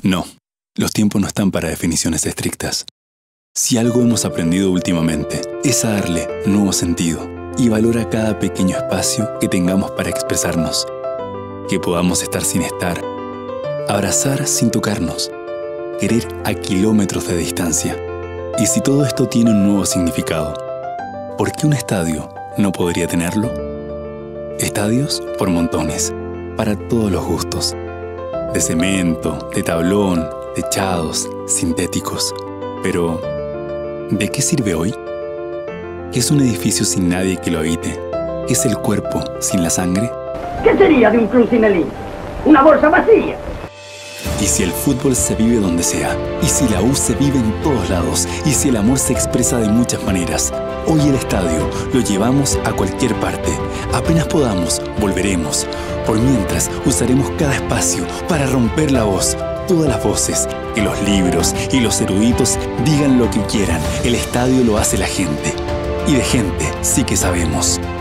No, los tiempos no están para definiciones estrictas. Si algo hemos aprendido últimamente, es a darle nuevo sentido y valor a cada pequeño espacio que tengamos para expresarnos. Que podamos estar sin estar, abrazar sin tocarnos, querer a kilómetros de distancia. Y si todo esto tiene un nuevo significado, ¿por qué un estadio no podría tenerlo? Estadios por montones, para todos los gustos. De cemento, de tablón, techados, sintéticos. Pero, ¿de qué sirve hoy? ¿Qué es un edificio sin nadie que lo habite? ¿Qué es el cuerpo sin la sangre? ¿Qué sería de un club sin el hincha? ¿Una bolsa vacía? ¿Y si el fútbol se vive donde sea? ¿Y si la U se vive en todos lados? ¿Y si el amor se expresa de muchas maneras? Hoy el estadio lo llevamos a cualquier parte. Apenas podamos, volveremos. Por mientras, usaremos cada espacio para romper la voz. Todas las voces, que los libros y los eruditos digan lo que quieran. El estadio lo hace la gente. Y de gente sí que sabemos.